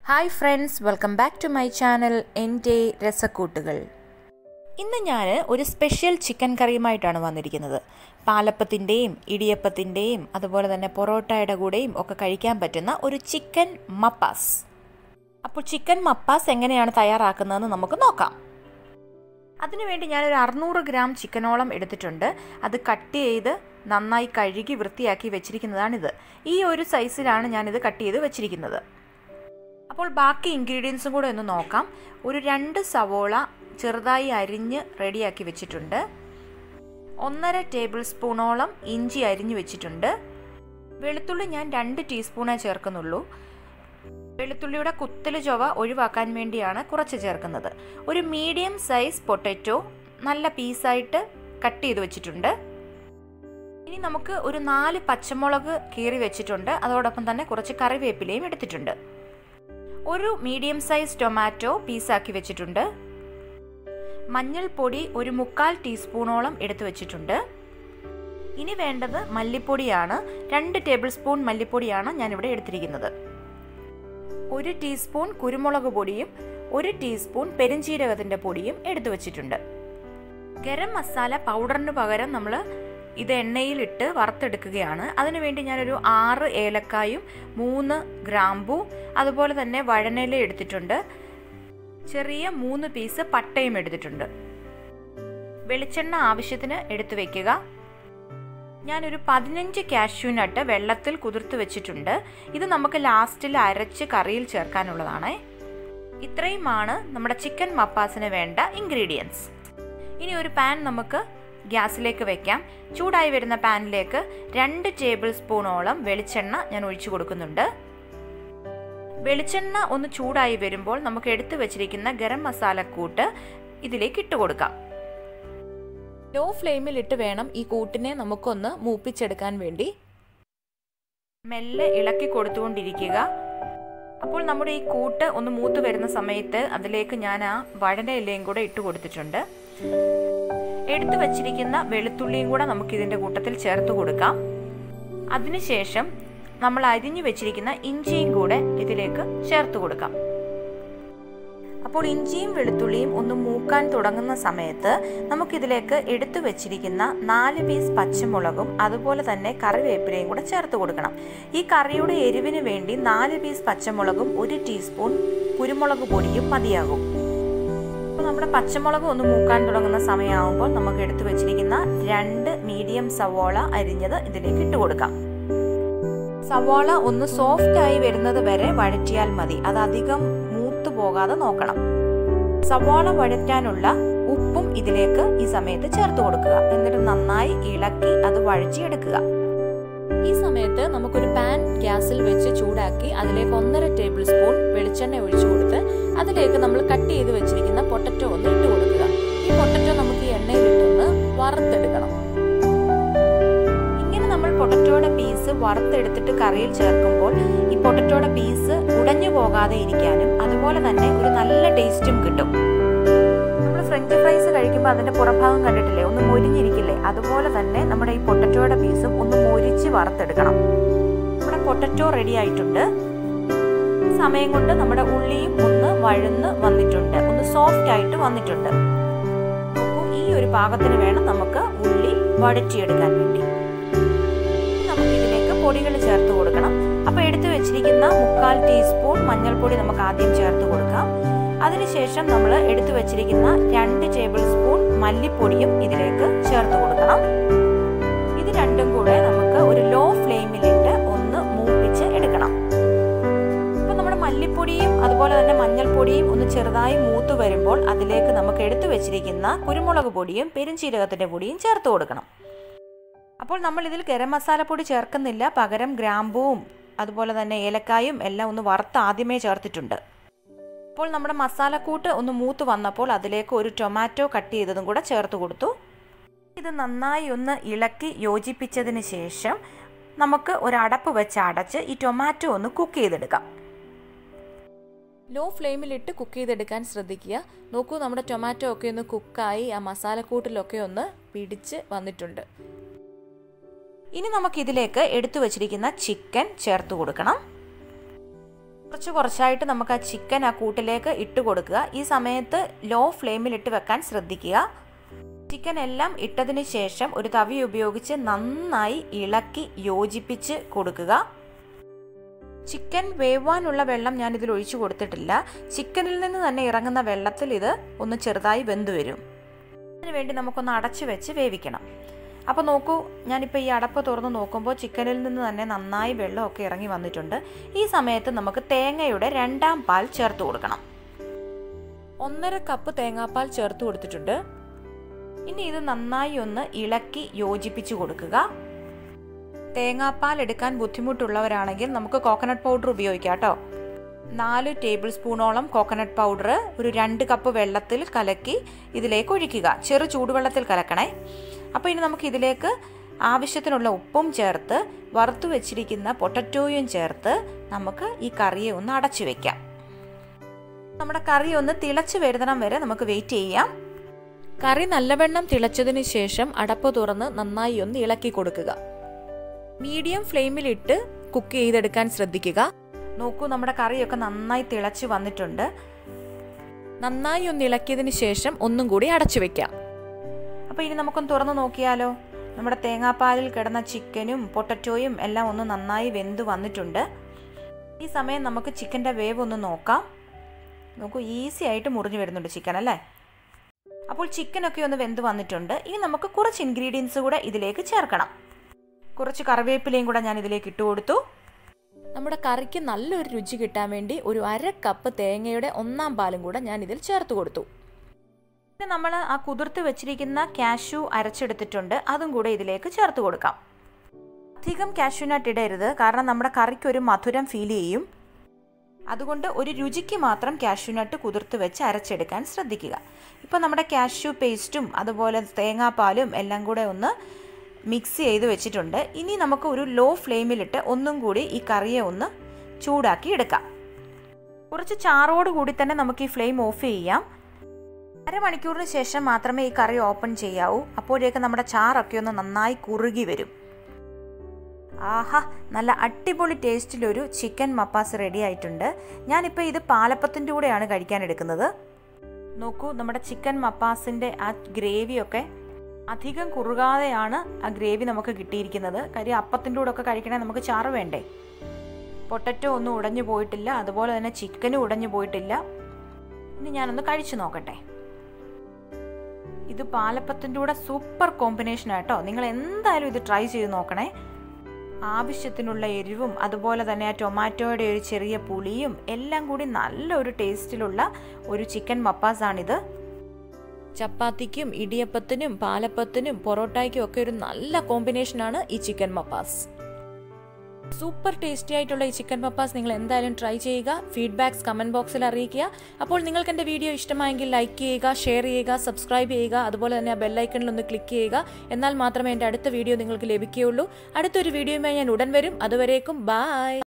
Hi friends, welcome back to my channel എൻ്റെ രസക്കൂട്ടുകൾ. ഇന്ന് ഞാൻ ഒരു സ്പെഷ്യൽ ചിക്കൻ കറിയുമായിട്ടാണ് വന്നിരിക്കുന്നത്. പാലപ്പത്തിൻ്റെയും ഇടിയപ്പത്തിൻ്റെയും അതുപോലെ തന്നെ പൊറോട്ടയുടെ കൂടെയും ഒക്കെ കഴിക്കാൻ പറ്റുന്ന ഒരു ചിക്കൻ മപ്പാസ്. അപ്പോൾ ചിക്കൻ മപ്പാസ് എങ്ങനെയാണ് തയ്യാറാക്കുന്നതെന്ന് നമുക്ക് നോക്കാം. അതിനുവേണ്ടി ഞാനൊരു 600 ഗ്രാം ചിക്കനോളം എടുത്തിട്ടുണ്ട്. അത് കട്ട് ചെയ്ത് നന്നായി കഴുകി വൃത്തിയാക്കി വെച്ചിരിക്കുന്നതാണിത്. ഈ ഒരു സൈസിലാണ് ഞാനിത് കട്ട് ചെയ്ത് വെച്ചിരിക്കുന്നത്. അപ്പോൾ ബാക്കി ഇൻഗ്രീഡിയൻസും കൂടെ ഒന്ന് നോക്കാം. ഒരു 2 സവോള ചെറുതായി അരിഞ്ഞ് റെഡിയാക്കി വെച്ചിട്ടുണ്ട്. 1.5 ടേബിൾ സ്പൂണോളം ഇഞ്ചി അരിഞ്ഞ് വെച്ചിട്ടുണ്ട്. വെളുത്തുള്ളി ഞാൻ 2 ടീസ്പൂണേ ചേർക്കുന്നുള്ളൂ. വെളുത്തുള്ളിയുടെ കുത്തല് ചൊവ ഒഴിവാക്കാൻ വേണ്ടിയാണ് കുറച്ച് ചേർക്കുന്നത്. ഒരു മീഡിയം സൈസ് പൊട്ടറ്റോ നല്ല പീസായിട്ട് കട്ട് ചെയ്ത് വെച്ചിട്ടുണ്ട്. ഇനി നമുക്ക് ഒരു 4 പച്ചമുളക് കീറി വെച്ചിട്ടുണ്ട്. അതോടൊപ്പം തന്നെ കുറച്ച് കറിവേപ്പിലയും എടുത്തിട്ടുണ്ട്. ഒരു മീഡിയം സൈസ് ടൊമാറ്റോ പീസാക്കി വെച്ചിട്ടുണ്ട്. മഞ്ഞൾപ്പൊടി ഒരു 1/4 ടീസ്പൂണോളം എടുത്തു വെച്ചിട്ടുണ്ട്. ഇനി വേണ്ടത് മല്ലിപ്പൊടിയാണ്. 2 ടേബിൾ സ്പൂൺ മല്ലിപ്പൊടിയാണ് ഞാനിവിടെ എടുത്തിരിക്കുന്നത്. 1 ടീസ്പൂൺ കുരുമുളക് പൊടിയും 1 ടീസ്പൂൺ പെരുംജീരകത്തിൻ്റെ പൊടിയും എടുത്തു വെച്ചിട്ടുണ്ട്. ഗരം മസാല പൗഡറിന് പകരം നമ്മൾ ഇത് എണ്ണയിലിട്ട് വറുത്തെടുക്കുകയാണ്. അതിനുവേണ്ടി ഞാനൊരു 6 ഏലക്കായും 3 ഗ്രാമ്പൂ അതുപോലെ തന്നെ വഴനയില എടുത്തിട്ടുണ്ട്. ചെറിയ 3 പീസ് പട്ടയും എടുത്തിട്ടുണ്ട്. വെളിച്ചെണ്ണ ആവശ്യത്തിന് എടുത്തു വയ്ക്കുക. ഞാനൊരു 15 കാഷ്യൂ നട്ട് വെള്ളത്തിൽ കുതിർത്ത് വെച്ചിട്ടുണ്ട്. ഇത് നമുക്ക് ലാസ്റ്റിൽ അരച്ച് കറിയിൽ ചേർക്കാനുള്ളതാണ്. ഇത്രയുമാണ് നമ്മുടെ ചിക്കൻ മപ്പാസിന് വേണ്ട ഇൻഗ്രീഡിയൻസ്. ഇനി ഒരു പാൻ നമുക്ക് ഗ്യാസിലേക്ക് വെക്കാം. ചൂടായി വരുന്ന പാനിലേക്ക് 2 ടേബിൾ സ്പൂണോളം വെളിച്ചെണ്ണ ഞാൻ ഒഴിച്ചു കൊടുക്കുന്നുണ്ട്. വെളിച്ചെണ്ണ ഒന്ന് ചൂടായി വരുമ്പോൾ നമുക്ക് എടുത്തു വെച്ചിരിക്കുന്ന ഗരം മസാലക്കൂട്ട് ഇതിലേക്ക് ഇട്ട് കൊടുക്കാം. ലോ ഫ്ലെയിമിൽ ഇട്ട് വേണം ഈ കൂട്ടിനെ നമുക്കൊന്ന് മൂപ്പിച്ചെടുക്കാൻ വേണ്ടി. മെല്ലെ ഇളക്കി കൊടുത്തുകൊണ്ടിരിക്കുക. അപ്പോൾ നമ്മുടെ ഈ കൂട്ട് ഒന്ന് മൂത്ത് വരുന്ന സമയത്ത് അതിലേക്ക് ഞാൻ ആ വഴനയിലയും കൂടെ ഇട്ട് കൊടുത്തിട്ടുണ്ട്. എടുത്തു വച്ചിരിക്കുന്ന വെളുത്തുള്ളിയും കൂടെ നമുക്ക് ഇതിൻ്റെ കൂട്ടത്തിൽ ചേർത്ത് കൊടുക്കാം. അതിനുശേഷം നമ്മൾ അരിഞ്ഞു വെച്ചിരിക്കുന്ന ഇഞ്ചിയും കൂടെ ഇതിലേക്ക് ചേർത്ത് കൊടുക്കാം. അപ്പോൾ ഇഞ്ചിയും വെളുത്തുള്ളിയും ഒന്ന് മൂക്കാൻ തുടങ്ങുന്ന സമയത്ത് നമുക്കിതിലേക്ക് എടുത്തു വെച്ചിരിക്കുന്ന 4 പീസ് പച്ചമുളകും അതുപോലെ തന്നെ കറിവേപ്പിലയും കൂടെ ചേർത്ത് കൊടുക്കണം. ഈ കറിയുടെ എരിവിന് വേണ്ടി 4 പീസ് പച്ചമുളകും 1 ടീസ്പൂൺ കുരുമുളക് പൊടിയും മതിയാകും. അപ്പോൾ നമ്മുടെ പച്ചമുളക് ഒന്ന് മൂക്കാൻ തുടങ്ങുന്ന സമയമാകുമ്പോൾ നമുക്ക് എടുത്തു വെച്ചിരിക്കുന്ന 2 മീഡിയം സവോള അരിഞ്ഞത് ഇതിലേക്ക് ഇട്ട് കൊടുക്കാം. സവോള ഒന്ന് സോഫ്റ്റ് ആയി വരുന്നത് വരെ വഴറ്റിയാൽ മതി. അത് അധികം മൂത്തു പോകാതെ നോക്കണം. സവോള വഴറ്റാനുള്ള ഉപ്പും ഇതിലേക്ക് ഈ സമയത്ത് ചേർത്ത് കൊടുക്കുക. എന്നിട്ട് നന്നായി ഇളക്കി അത് വഴറ്റിയെടുക്കുക. ഈ സമയത്ത് നമുക്കൊരു പാൻ ഗ്യാസിൽ വെച്ച് ചൂടാക്കി അതിലേക്ക് 1.5 ടേബിൾ സ്പൂൺ വെളിച്ചെണ്ണ ഒഴിച്ചു കൊടുത്ത് അതിലേക്ക് നമ്മൾ കട്ട് ചെയ്ത് വെച്ചിരിക്കുന്ന പൊട്ടറ്റോ ഒന്ന് ഇട്ട് കൊടുക്കുക. ഈ പൊട്ടറ്റോ നമുക്ക് ഈ എണ്ണയിലിട്ടൊന്ന് വറുത്തെടുക്കണം. ഇങ്ങനെ നമ്മൾ പൊട്ടറ്റോയുടെ പീസ് വറുത്തെടുത്തിട്ട് കറിയിൽ ചേർക്കുമ്പോൾ ഈ പൊട്ടറ്റോയുടെ പീസ് ഉടഞ്ഞു പോകാതെ ഇരിക്കാനും അതുപോലെ തന്നെ ഒരു നല്ല ടേസ്റ്റും കിട്ടും. നമ്മൾ ഫ്രഞ്ച് ഫ്രൈസ് കഴിക്കുമ്പോൾ അതിന്റെ പുറഭാഗം കണ്ടിട്ടില്ലേ, ഒന്ന് മൊരിഞ്ഞിരിക്കില്ലേ, അതുപോലെ തന്നെ നമ്മുടെ ഈ പൊട്ടറ്റോയുടെ പീസും ഒന്ന് മൊരിച്ച് വറുത്തെടുക്കണം. നമ്മുടെ പൊട്ടറ്റോ റെഡി ആയിട്ടുണ്ട്. സമയം കൊണ്ട് നമ്മുടെ ഉള്ളിയും ഒന്ന് വഴന്ന് വന്നിട്ടുണ്ട്, ഒന്ന് സോഫ്റ്റ് ആയിട്ട് വന്നിട്ടുണ്ട്. ഈ ഒരു പാകത്തിന് വേണം നമുക്ക് ഉള്ളി വഴറ്റിയെടുക്കാൻ വേണ്ടി. നമുക്ക് ഇതിലേക്ക് പൊടികൾ ചേർത്ത് കൊടുക്കണം. അപ്പോൾ എടുത്തു വെച്ചിരിക്കുന്ന 1/4 ടീസ്പൂൺ മഞ്ഞൾപ്പൊടി നമുക്ക് ആദ്യം ചേർത്ത് കൊടുക്കാം. അതിനുശേഷം നമ്മൾ എടുത്തു വെച്ചിരിക്കുന്ന 2 ടേബിൾ സ്പൂൺ മല്ലിപ്പൊടിയും ഇതിലേക്ക് ചേർത്ത് കൊടുക്കണം. ഇത് രണ്ടും കൂടെ നമുക്ക് ഒരു ലോ ഫ്ലെയിമിലിട്ട് ഒന്ന് മൂപ്പിച്ച് എടുക്കണം. അപ്പോൾ നമ്മുടെ മല്ലിപ്പൊടിയും അതുപോലെ തന്നെ മഞ്ഞൾപ്പൊടിയും ഒന്ന് ചെറുതായി മൂത്ത് വരുമ്പോൾ അതിലേക്ക് നമുക്ക് എടുത്തു വെച്ചിരിക്കുന്ന കുരുമുളക് പൊടിയും പെരുംജീരകത്തിൻ്റെ പൊടിയും ചേർത്ത് കൊടുക്കണം. അപ്പോൾ നമ്മൾ ഇതിൽ ഗരം മസാലപ്പൊടി ചേർക്കുന്നില്ല, പകരം ഗ്രാമ്പൂവും അതുപോലെ തന്നെ ഏലക്കായും എല്ലാം ഒന്ന് വറുത്ത് ആദ്യമേ ചേർത്തിട്ടുണ്ട്. അപ്പോൾ നമ്മുടെ മസാലക്കൂട്ട് ഒന്ന് മൂത്ത് വന്നപ്പോൾ അതിലേക്ക് ഒരു ടൊമാറ്റോ കട്ട് ചെയ്തതും കൂടെ ചേർത്ത് കൊടുത്തു. ഇത് നന്നായി ഒന്ന് ഇളക്കി യോജിപ്പിച്ചതിന് ശേഷം നമുക്ക് ഒരു അടപ്പ് വെച്ച് അടച്ച് ഈ ടൊമാറ്റോ ഒന്ന് കുക്ക് ചെയ്തെടുക്കാം. ലോ ഫ്ലെയിമിലിട്ട് കുക്ക് ചെയ്തെടുക്കാൻ ശ്രദ്ധിക്കുക. നോക്കൂ, നമ്മുടെ ടൊമാറ്റോ ഒക്കെ ഒന്ന് കുക്കായി ആ മസാലക്കൂട്ടിലൊക്കെ ഒന്ന് പിടിച്ച് വന്നിട്ടുണ്ട്. ഇനി നമുക്കിതിലേക്ക് എടുത്തു വച്ചിരിക്കുന്ന ചിക്കൻ ചേർത്ത് കൊടുക്കണം. കുറച്ചായിട്ട് നമുക്ക് ആ ചിക്കൻ ആ കൂട്ടിലേക്ക് ഇട്ട് കൊടുക്കുക. ഈ സമയത്ത് ലോ ഫ്ലെയിമിലിട്ട് വെക്കാൻ ശ്രദ്ധിക്കുക. ചിക്കൻ എല്ലാം ഇട്ടതിന് ശേഷം ഒരു തവി ഉപയോഗിച്ച് നന്നായി ഇളക്കി യോജിപ്പിച്ച് കൊടുക്കുക. ചിക്കൻ വേവാനുള്ള വെള്ളം ഞാൻ ഇതിൽ ഒഴിച്ചു കൊടുത്തിട്ടില്ല. ചിക്കനിൽ നിന്ന് തന്നെ ഇറങ്ങുന്ന വെള്ളത്തിൽ ഇത് ഒന്ന് ചെറുതായി വെന്തു വരും. അതിനുവേണ്ടി നമുക്കൊന്ന് അടച്ചു വെച്ച് വേവിക്കണം. അപ്പോൾ നോക്കൂ, ഞാനിപ്പോൾ ഈ അടപ്പ് തുറന്ന് നോക്കുമ്പോൾ ചിക്കനിൽ നിന്ന് തന്നെ നന്നായി വെള്ളമൊക്കെ ഇറങ്ങി വന്നിട്ടുണ്ട്. ഈ സമയത്ത് നമുക്ക് തേങ്ങയുടെ 2ാം പാൽ ചേർത്ത് കൊടുക്കണം. 1.5 കപ്പ് തേങ്ങാപ്പാൽ ചേർത്ത് കൊടുത്തിട്ടുണ്ട്. ഇനി ഇത് നന്നായി ഒന്ന് ഇളക്കി യോജിപ്പിച്ച് കൊടുക്കുക. തേങ്ങാപ്പാൽ എടുക്കാൻ ബുദ്ധിമുട്ടുള്ളവരാണെങ്കിൽ നമുക്ക് കോക്കനട്ട് പൗഡർ ഉപയോഗിക്കാം കേട്ടോ. 4 ടേബിൾ സ്പൂണോളം കോക്കനട്ട് പൗഡർ ഒരു 2 കപ്പ് വെള്ളത്തിൽ കലക്കി ഇതിലേക്ക് ഒഴിക്കുക. ചെറു ചൂടുവെള്ളത്തിൽ കലക്കണേ. അപ്പോൾ ഇനി നമുക്ക് ഇതിലേക്ക് ആവശ്യത്തിനുള്ള ഉപ്പും ചേർത്ത് വറുത്തു വെച്ചിരിക്കുന്ന പൊട്ടറ്റോയും ചേർത്ത് നമുക്ക് ഈ കറിയെ ഒന്ന് അടച്ചു വെക്കാം. നമ്മുടെ കറി ഒന്ന് തിളച്ച് വരുന്നിടം വരെ നമുക്ക് വെയിറ്റ് ചെയ്യാം. കറി നല്ലവണ്ണം തിളച്ചതിന് ശേഷം അടപ്പ് തുറന്ന് നന്നായി ഒന്ന് ഇളക്കി കൊടുക്കുക. മീഡിയം ഫ്ലെയിമിലിട്ട് കുക്ക് ചെയ്തെടുക്കാൻ ശ്രദ്ധിക്കുക. നോക്കൂ, നമ്മുടെ കറിയൊക്കെ നന്നായി തിളച്ച് വന്നിട്ടുണ്ട്. നന്നായി ഒന്ന് ഇളക്കിയതിന് ശേഷം ഒന്നും കൂടി അടച്ചു വെക്കാം. അപ്പോൾ ഇനി നമുക്കൊന്ന് തുറന്ന് നോക്കിയാലോ. നമ്മുടെ തേങ്ങാപ്പാലിൽ കിടന്ന ചിക്കനും പൊട്ടറ്റോയും എല്ലാം ഒന്ന് നന്നായി വെന്ത് വന്നിട്ടുണ്ട്. ഈ സമയം നമുക്ക് ചിക്കൻ്റെ വേവ് ഒന്ന് നോക്കാം. നോക്കൂ, ഈസി ആയിട്ട് മുറിഞ്ഞു വരുന്നുണ്ട് ചിക്കൻ അല്ലേ. അപ്പോൾ ചിക്കനൊക്കെ ഒന്ന് വെന്ത് വന്നിട്ടുണ്ട്. ഇനി നമുക്ക് കുറച്ച് ഇൻഗ്രീഡിയൻസ് കൂടെ ഇതിലേക്ക് ചേർക്കണം. കുറച്ച് കറിവേപ്പിലയും കൂടെ ഞാൻ ഇതിലേക്ക് ഇട്ട് കൊടുത്തു. നമ്മുടെ കറിക്ക് നല്ലൊരു രുചി കിട്ടാൻ വേണ്ടി ഒരു 1/2 കപ്പ് തേങ്ങയുടെ 1ാം പാലും കൂടെ ഞാൻ ഇതിൽ ചേർത്ത് കൊടുത്തു. പിന്നെ നമ്മൾ ആ കുതിർത്ത് വെച്ചിരിക്കുന്ന കാഷ്യൂ അരച്ചെടുത്തിട്ടുണ്ട്, അതും കൂടെ ഇതിലേക്ക് ചേർത്ത് കൊടുക്കാം. അധികം കാഷ്യൂ നട്ട് ഇടരുത്, കാരണം നമ്മുടെ കറിക്ക് ഒരു മധുരം ഫീൽ ചെയ്യും. അതുകൊണ്ട് ഒരു രുചിക്ക് മാത്രം കാഷ്യൂ നട്ട് കുതിർത്ത് വെച്ച് അരച്ചെടുക്കാൻ ശ്രദ്ധിക്കുക. ഇപ്പോൾ നമ്മുടെ കാഷ്യൂ പേസ്റ്റും അതുപോലെ തേങ്ങാപ്പാലും എല്ലാം കൂടെ ഒന്ന് മിക്സ് ചെയ്ത് വെച്ചിട്ടുണ്ട്. ഇനി നമുക്ക് ഒരു ലോ ഫ്ലെയിമിലിട്ട് ഒന്നും കൂടി ഈ കറിയെ ഒന്ന് ചൂടാക്കി എടുക്കാം. കുറച്ച് ചാറോട് കൂടി തന്നെ നമുക്ക് ഈ ഫ്ലെയിം ഓഫ് ചെയ്യാം. 1/2 മണിക്കൂറിന് ശേഷം മാത്രമേ ഈ കറി ഓപ്പൺ ചെയ്യാവൂ. അപ്പോഴേക്ക് നമ്മുടെ ചാറൊക്കെ ഒന്ന് നന്നായി കുറുകി വരും. ആഹാ, നല്ല അടിപൊളി ടേസ്റ്റിലൊരു ചിക്കൻ മപ്പാസ് റെഡി ആയിട്ടുണ്ട്. ഞാനിപ്പോൾ ഇത് പാലപ്പത്തിൻ്റെ കൂടെയാണ് കഴിക്കാൻ എടുക്കുന്നത്. നോക്കൂ, നമ്മുടെ ചിക്കൻ മപ്പാസിൻ്റെ ആ ഗ്രേവിയൊക്കെ അധികം കുറുകാതെയാണ് ആ ഗ്രേവി നമുക്ക് കിട്ടിയിരിക്കുന്നത്. കാര്യം അപ്പത്തിൻ്റെ കൂടെ ഒക്കെ കഴിക്കണേ നമുക്ക് ചാറ് വേണ്ടേ. പൊട്ടറ്റോ ഒന്നും ഉടഞ്ഞു പോയിട്ടില്ല, അതുപോലെ തന്നെ ചിക്കനും ഉടഞ്ഞു പോയിട്ടില്ല. ഇനി ഞാനൊന്ന് കഴിച്ചു നോക്കട്ടെ. ഇത് പാലപ്പത്തിൻ്റെ കൂടെ സൂപ്പർ കോമ്പിനേഷൻ ആട്ടോ. നിങ്ങൾ എന്തായാലും ഇത് ട്രൈ ചെയ്ത് നോക്കണേ. ആവശ്യത്തിനുള്ള എരിവും അതുപോലെ തന്നെ ആ ടൊമാറ്റോയുടെ ഒരു ചെറിയ പുളിയും എല്ലാം കൂടി നല്ലൊരു ടേസ്റ്റിലുള്ള ഒരു ചിക്കൻ മപ്പാസാണിത്. ചപ്പാത്തിക്കും ഇടിയപ്പത്തിനും പാലപ്പത്തിനും പൊറോട്ടയ്ക്കും ഒക്കെ ഒരു നല്ല കോമ്പിനേഷനാണ് ഈ ചിക്കൻ മപ്പാസ്. സൂപ്പർ ടേസ്റ്റി ആയിട്ടുള്ള ഈ ചിക്കൻ മപ്പാസ് നിങ്ങൾ എന്തായാലും ട്രൈ ചെയ്യുക. ഫീഡ്ബാക്സ് കമൻറ്റ് ബോക്സിൽ അറിയിക്കുക. അപ്പോൾ നിങ്ങൾക്ക് എൻ്റെ വീഡിയോ ഇഷ്ടമായെങ്കിൽ ലൈക്ക് ചെയ്യുക, ഷെയർ ചെയ്യുക, സബ്സ്ക്രൈബ് ചെയ്യുക. അതുപോലെ തന്നെ ആ ബെല്ലൈക്കണിൽ ഒന്ന് ക്ലിക്ക് ചെയ്യുക. എന്നാൽ മാത്രമേ എൻ്റെ അടുത്ത വീഡിയോ നിങ്ങൾക്ക് ലഭിക്കുകയുള്ളൂ. അടുത്തൊരു വീഡിയോയുമായി ഞാൻ ഉടൻ വരും. അതുവരേക്കും ബൈ.